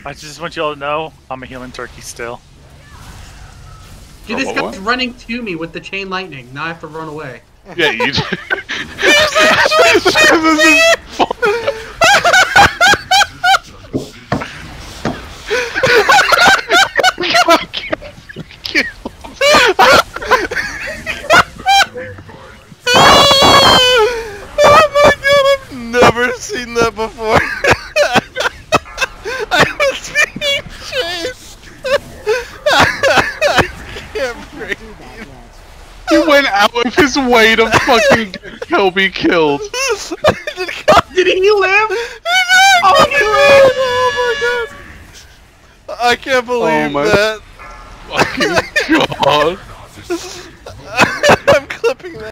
I just want you all to know I'm a human turkey still. Dude, this guy's running to me with the chain lightning. Now I have to run away. Yeah, you. Oh my god, I've never seen that before. I was being chased. I can't breathe. He went out of his way to fucking get Kelby killed. Did he live? Oh, he lived! Oh my god! I can't believe that. Fucking god. I'm clipping that.